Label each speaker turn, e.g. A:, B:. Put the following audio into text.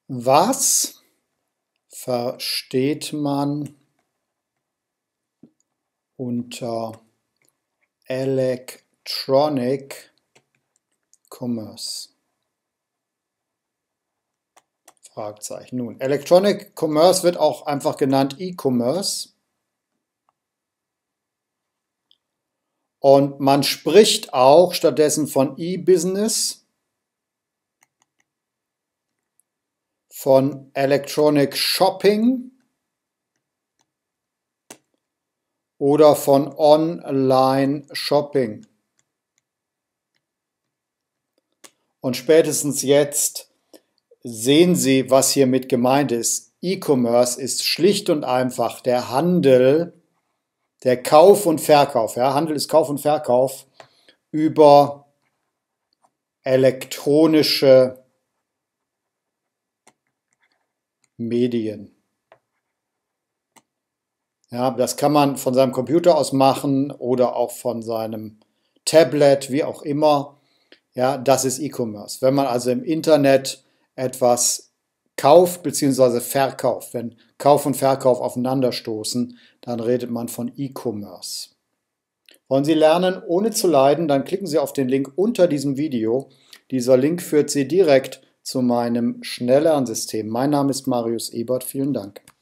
A: Was versteht man unter Electronic Commerce? Fragezeichen. Nun, Electronic Commerce wird auch einfach genannt E-Commerce. Und man spricht auch stattdessen von E-Business, von Electronic Shopping oder von Online Shopping. Und spätestens jetzt sehen Sie, was hiermit gemeint ist. E-Commerce ist schlicht und einfach der Handel, der Kauf und Verkauf. Ja, Handel ist Kauf und Verkauf über elektronische Medien. Ja, das kann man von seinem Computer aus machen oder auch von seinem Tablet, wie auch immer. Ja, das ist E-Commerce. Wenn man also im Internet etwas kauft bzw. verkauft, wenn Kauf und Verkauf aufeinanderstoßen, dann redet man von E-Commerce. Wollen Sie lernen, ohne zu leiden, dann klicken Sie auf den Link unter diesem Video. Dieser Link führt Sie direkt zu meinem Schnelllernsystem. Mein Name ist Marius Ebert. Vielen Dank.